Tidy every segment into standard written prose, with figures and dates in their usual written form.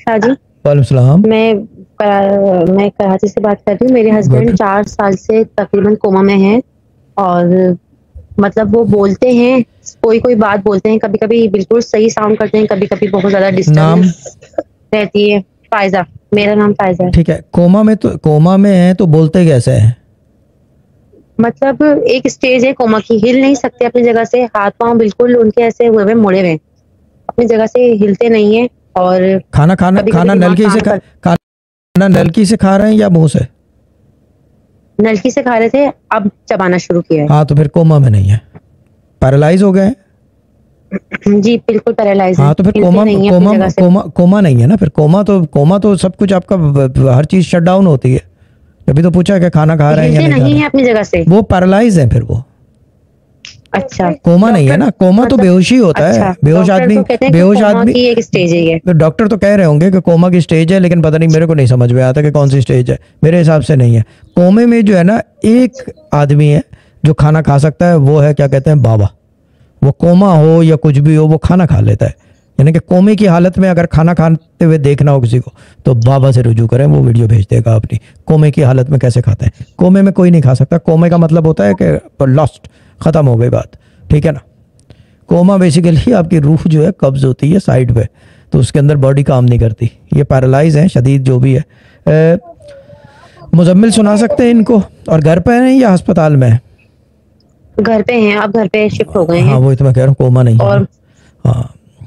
हाँ जी। वालेकुम सलाम। मैं कराची से बात कर रही हूँ। मेरे हस्बैंड 4 साल से तकरीबन कोमा में हैं और मतलब वो बोलते हैं, कोई-कोई बात बोलते हैं, कभी-कभी बिल्कुल सही साउंड करते हैं, कभी-कभी बहुत ज़्यादा नाम? डिस्टर्बेंस रहती है। फ़ायज़ा, मेरा नाम फ़ायज़ा है। ठीक है, कोमा में है तो बोलते कैसे हैं? मतलब एक स्टेज है कोमा की, हिल नहीं सकते अपनी जगह से, हाथ-पाँव बिल्कुल उनके ऐसे हुए हुए मुड़े हुए हैं। अपनी जगह से हिलते नहीं हैं और खाना खाना कभी-कभी खाना दिमाग नलकी से काम कर खाना नलकी से खा रहे हैं या मुंह से? नलकी से खा रहे थे, अब चबाना शुरू किया है। हाँ तो फिर कोमा में नहीं है, पैरालाइज हो गए हैं। जी, बिल्कुल पैरालाइज़ हैं, हाँ तो फिर हिलते कोमा नहीं हैं अपनी कोमा जगह से। कोमा कोमा नहीं है ना, फिर कोमा तो सब कुछ आपका हर चीज शट डाउन होती है। अभी तो पूछा कि खाना खा रहे हैं या हिलते नहीं खा नहीं रहे हैं अपनी जगह से। हैं। वो पैरालाइज है फिर वो अच्छा, कोमा नहीं है ना। कोमा तो मतलब बेहोशी होता है, अच्छा, बेहोश डॉक्टर आदमी। तो कहते हैं कि बेहोश कोमा आदमी की एक स्टेज है ये। डॉक्टर तो कह रहे होंगे कि कोमा की स्टेज है, लेकिन पता नहीं, मेरे को नहीं समझ में आता कि कौन सी स्टेज है। मेरे हिसाब से नहीं है। कोमे में जो है ना, एक आदमी है जो खाना खा सकता है, वो है क्या कहते हैं, बाबा। वो कोमा हो या कुछ भी हो, वो खाना खा लेता है। यानी कि कोमे की हालत में अगर खाना खाते हुए देखना हो किसी को तो बाबा से रुजू करें, वो वीडियो भेज देगा अपनी। कोमे की हालत में कैसे खाते हैं। कोमे में कोई नहीं खा सकता। कोमे का मतलब होता है कि लॉस्ट, खत्म हो गई बात, ठीक है ना। कोमा बेसिकली आपकी रूह जो है कब्ज होती है साइड पे, तो उसके अंदर बॉडी काम नहीं करती। ये पैरालाइज है शदीद जो भी है। मुजम्मिल सुना सकते हैं इनको? और घर पे हैं या अस्पताल में? घर पे हैं, अब घर पे शिफ्ट हो गए हाँ हैं। वही तो मैं कह रहा हूँ, कोमा नहीं है और ना। हाँ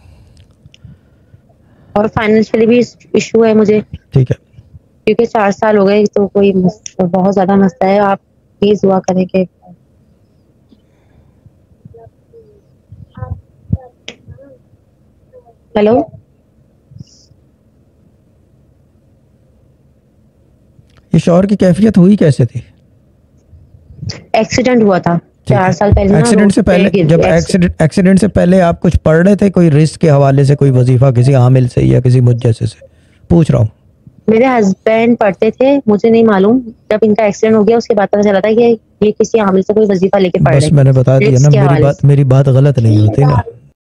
और फाइनेंशियली भी इशू है मुझे, ठीक है। क्योंकि 4 साल हो गए, तो कोई बहुत ज़्यादा मसला है। आप प्लीज़ दुआ करें कि हेलो? ये शौहर की कैफियत हुई कैसे थी? एक्सीडेंट हुआ था 4 साल पहले ना, एक्सीडेंट रोड से पे पहले, गिर जब गए। एक्सीडेंट से पहले आप कुछ पढ़ रहे थे, कोई रिस्क के हवाले से, कोई वजीफा किसी आमिल से या किसी मुझ जैसे से? पूछ रहा हूँ। मेरे हस्बैंड पढ़ते थे, मुझे नहीं मालूम। जब इनका एक्सीडेंट हो गया उसके बाद पता चला था कि ये किसी आमिल से कोई वजीफा लेके पढ़ बस रहे मैंने बता हैं, दिया रिस्क ना, के हवाले से। मेरी बात गलत नहीं होती ना।